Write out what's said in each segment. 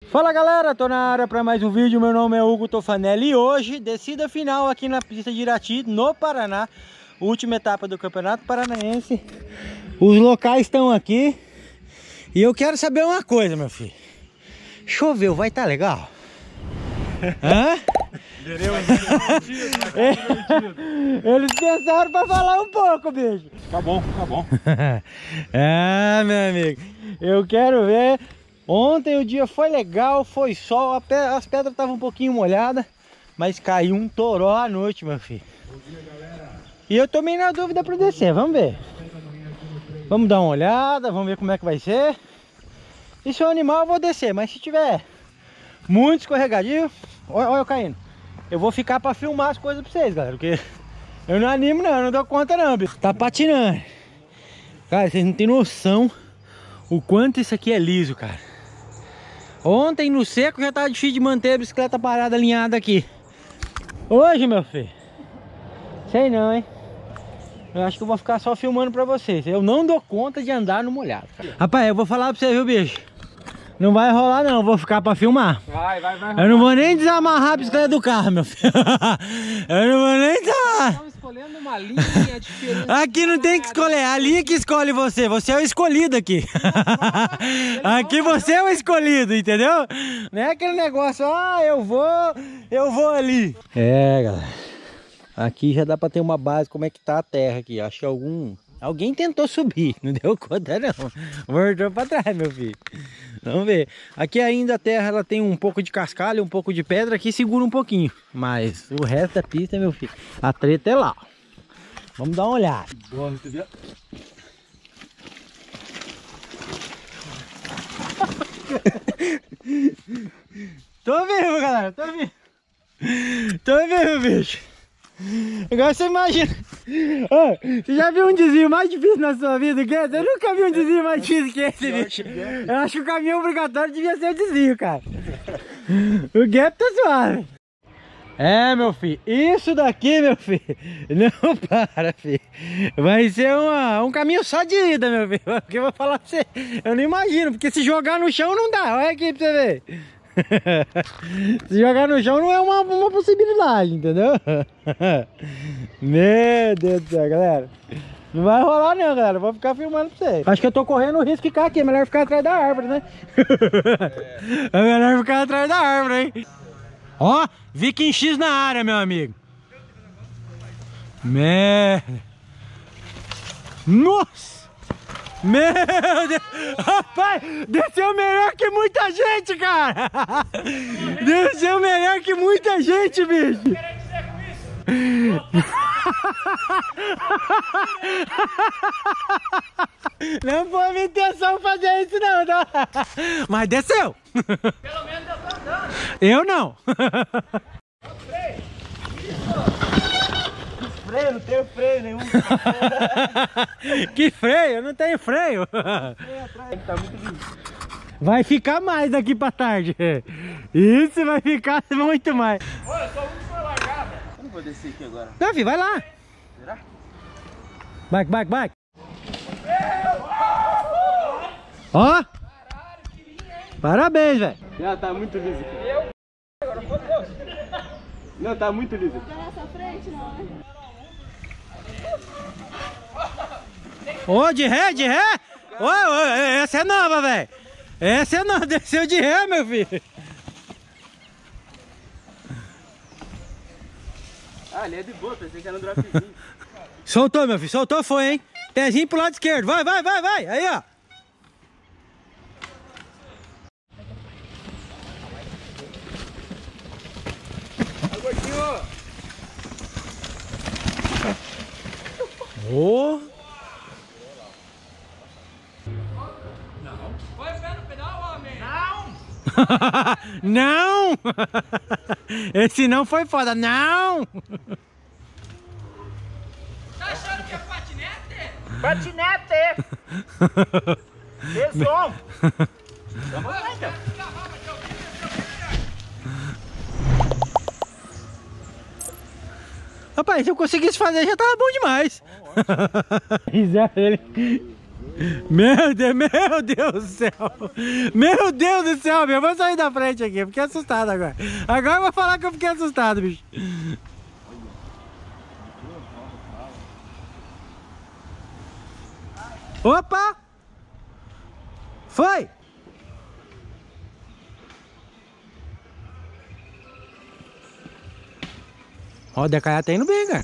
Fala galera, tô na área para mais um vídeo. Meu nome é Hugo Tofanelli e hoje descida final aqui na pista de Irati, no Paraná. Última etapa do Campeonato Paranaense. Os locais estão aqui e eu quero saber uma coisa, meu filho. Choveu, vai estar legal? Hã? Eles pensaram para falar um pouco, bicho. Tá bom, tá bom. Ah, meu amigo, eu quero ver. Ontem o dia foi legal, foi sol, as pedras estavam um pouquinho molhadas, mas caiu um toró à noite, meu filho. Bom dia, galera. E eu tô meio na dúvida para descer, vamos ver. Vamos dar uma olhada, vamos ver como é que vai ser. E se o animal eu vou descer, mas se tiver muito escorregadio, olha eu caindo. Eu vou ficar para filmar as coisas para vocês, galera, porque eu não animo não, eu não dou conta não, bicho. Tá patinando. Cara, vocês não tem noção o quanto isso aqui é liso, cara. Ontem no seco já tava difícil de manter a bicicleta parada, alinhada aqui. Hoje, meu filho, sei não, hein. Eu acho que eu vou ficar só filmando pra vocês. Eu não dou conta de andar no molhado. Rapaz, eu vou falar pra você, viu, bicho? Não vai rolar não, eu vou ficar pra filmar. Vai. Eu não vou nem desamarrar a bicicleta do carro, meu filho. Eu não vou nem desamarrar. Estamos escolhendo uma linha diferente. Aqui não tem que escolher, a linha que escolhe você. Você é o escolhido aqui. Aqui você é o escolhido, entendeu? Não é aquele negócio, ah, eu vou ali. É, galera. Aqui já dá pra ter uma base, como é que tá a terra aqui. Acho que alguém tentou subir, não deu conta não. Voltou pra trás, meu filho. Vamos ver. Aqui ainda a terra ela tem um pouco de cascalho, um pouco de pedra que segura um pouquinho. Mas o resto da pista, meu filho, a treta é lá. Vamos dar uma olhada. Boa, tu viu? Tô vivo, galera, tô vivo. Tô vivo, bicho. Agora você imagina. Ô, você já viu um desvio mais difícil na sua vida que esse? Eu nunca vi um desvio mais difícil que esse, bicho. Eu acho que o caminho obrigatório devia ser o desvio, cara. O gap tá suave. É, meu filho, isso daqui, meu filho, não para, filho. Vai ser um caminho só de ida, meu filho. Porque eu vou falar pra você, eu não imagino, porque se jogar no chão não dá. Olha aqui pra você ver. Se jogar no chão não é uma possibilidade, entendeu? Meu Deus do céu, galera. Não vai rolar não, galera. Vou ficar filmando pra vocês. Acho que eu tô correndo o risco de ficar aqui. É melhor ficar atrás da árvore, né? É melhor ficar atrás da árvore, hein? Ó, Viking X na área, meu amigo. Merda. Nossa! Meu Deus! Rapaz, desceu melhor que muita gente, cara! Desceu melhor que muita gente, bicho! Não foi minha intenção fazer isso não, tá? Mas desceu! Pelo menos eu tô andando. Eu não! Freio, não tenho freio nenhum. Que freio? Eu não tenho freio. Tá muito lindo. Vai ficar mais daqui pra tarde. Isso vai ficar muito mais. Olha, eu sou muito pra largar, velho. Eu não vou descer aqui agora. Não, filho, vai lá. Será? Bike. Ó. Parabéns, velho. Não, tá muito liso aqui. Não, tá muito liso aqui. Nossa frente, não, né? Ô, de ré? Ô, essa é nova, velho. Essa é nova, desceu de ré, meu filho. Ah, ali é de boa, pensei que era um dropzinho. Soltou, meu filho, soltou, foi, hein. Pezinho pro lado esquerdo, vai. Aí, ó. Ô. Vai pé no pedal, homem! Não! Não! Esse não foi foda, não! Tá achando que é patinete? Patinete! Som! Rapaz, se eu conseguisse fazer já tava bom demais. Risada ele. Meu Deus do céu. Meu Deus do céu, meu. Eu vou sair da frente aqui. Eu fiquei assustado agora. Agora eu vou falar que eu fiquei assustado, bicho. Opa! Foi! Ó, o Decaiada tá indo bem, cara.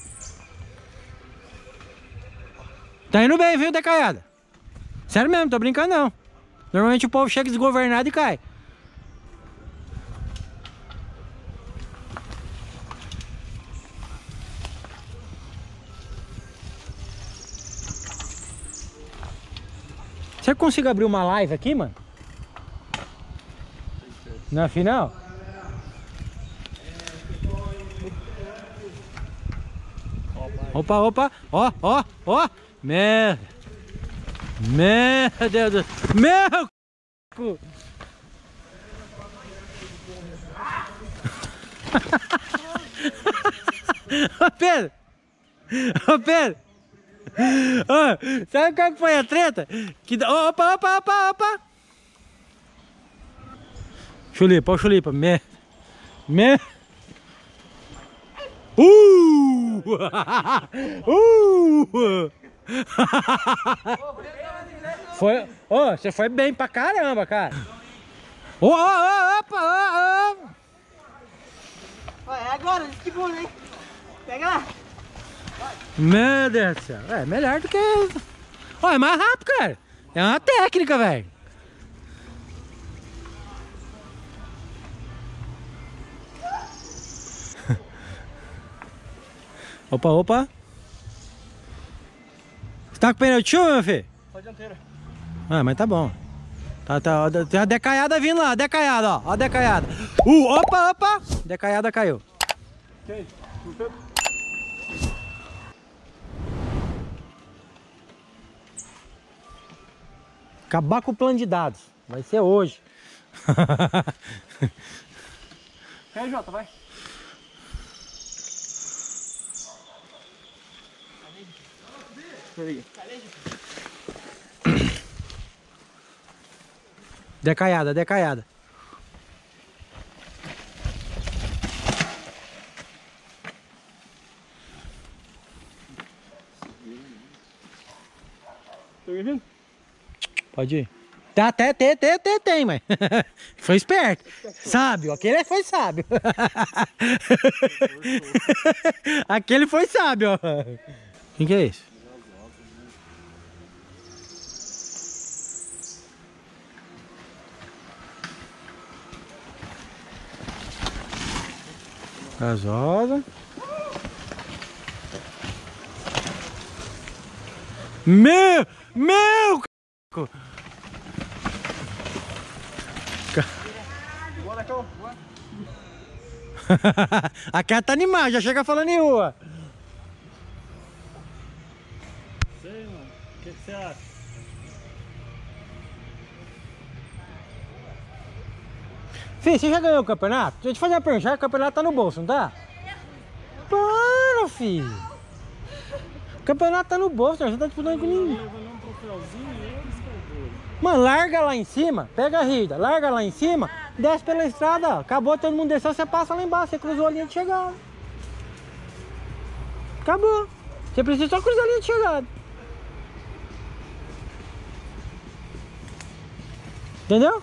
Tá indo bem, viu, Decaiada? Sério mesmo, tô brincando não. Normalmente o povo chega desgovernado e cai. Você consegue abrir uma live aqui, mano? Na final? Opa, opa, ó, ó, ó. Meu Deus do céu. Meu c... Ô Pedro! Ô Pedro! Ô, sabe qual que foi a treta? Que... Opa, opa, opa, opa! Chulipa, ó, chulipa. Foi, oh, você foi bem pra caramba, cara. Opa. É agora, que bom, hein? Pega lá. Meu Deus do céu. É melhor do que... Ó, é mais rápido, cara. É uma técnica, velho. Opa, opa. Você tá com pneu de chuva, meu filho? Só dianteira. Ah, mas tá bom. Tá, tem a decaiada vindo lá, decaiada, ó. Ó a decaiada. Opa. Decaiada caiu. Ok. Acabar com o plano de dados. Vai ser hoje. Quer, Jota, vai. Decaiada. Tô ouvindo? Pode ir. Tá, até tem, mas foi esperto. Sábio, aquele foi sábio. Aquele foi sábio, ó. Quem que é esse? Gasosa. Meu! Bora, cão. A cara tá animada, já chega falando em rua. Sei, mano. O que você acha? Fih, você já ganhou o campeonato? Deixa eu te fazer uma pergunta, já o campeonato tá no bolso, não tá? Para, filho. O campeonato tá no bolso, você tá disputando com ninguém. Mano, larga lá em cima, pega a rida, larga lá em cima, desce pela estrada, ó. Acabou, todo mundo desceu, você passa lá embaixo, você cruzou a linha de chegada. Acabou. Você precisa só cruzar a linha de chegada. Entendeu?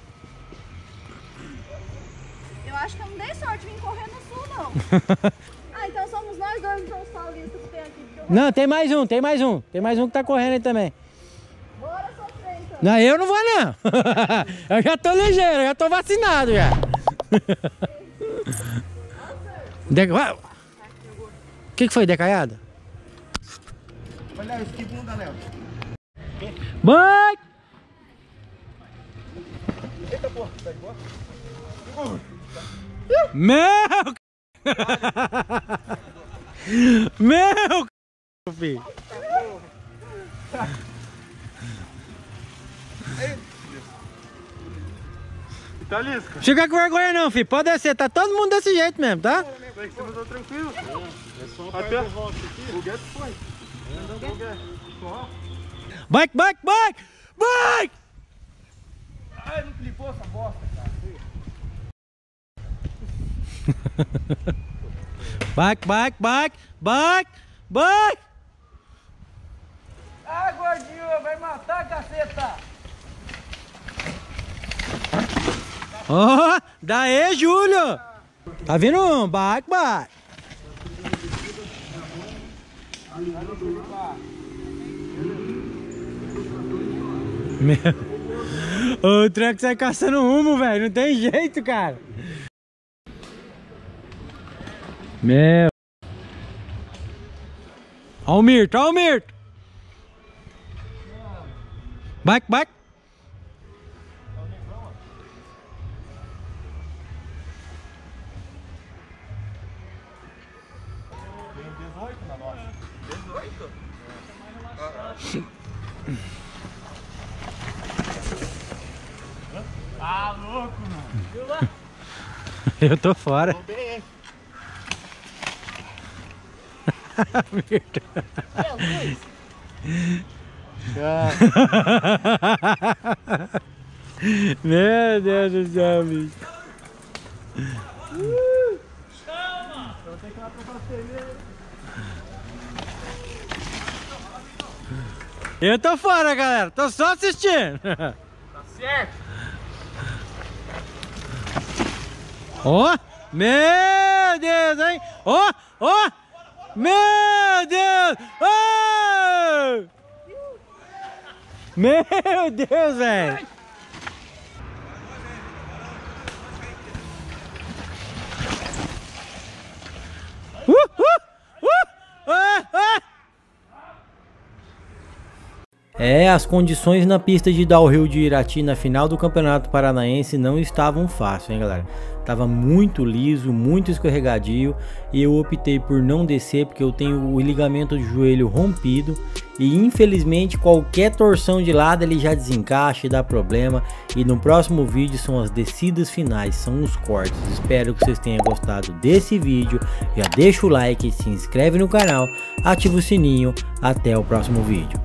Eu acho que eu não dei sorte de vir correr no sul, não. Ah, então somos nós dois, então os paulistas que tem aqui. Não, tem mais um. Tem mais um que tá correndo aí também. Bora sofrer, então. Não, eu não vou não. Eu já tô ligeiro, já tô vacinado já. O que foi, decaiada? Olha isso, que bunda, Léo. Mãe! Eita, porra, tá de boa? Meu! Meu! Filho. Tá lisca? Fica com vergonha não, filho. Pode descer, tá todo mundo desse jeito mesmo, tá? Você mandou tranquilo. É só Até o Guedes foi. Bike, bike, bike! Bike! Ai, não clipou essa bosta, cara. Bike, bike, bike, bike, bike! Ah, gordinho, vai matar, caceta! Ó, daí, Júlio! Tá vindo um? Bike, bike! Meu... O truck sai caçando rumo, velho. Não tem jeito, cara. Meu... Ó o Mirto, ó o Mirto! Bike, bike! Ah, louco, mano. Eu tô fora. Tô bem, hein? Meu Deus do céu, bicho. Chama! Eu tenho que ir lá trocar os pneus. Eu tô fora, galera. Tô só assistindo. Tá certo? Ó, meu Deus, hein? Ó, ó, meu Deus! Oh! Meu Deus, velho! As condições na pista de downhill de Irati na final do Campeonato Paranaense não estavam fáceis, hein, galera? Tava muito liso, muito escorregadio e eu optei por não descer porque eu tenho o ligamento de joelho rompido e infelizmente qualquer torção de lado ele já desencaixa e dá problema. E no próximo vídeo são as descidas finais, são os cortes. Espero que vocês tenham gostado desse vídeo. Já deixa o like, se inscreve no canal, ativa o sininho. Até o próximo vídeo.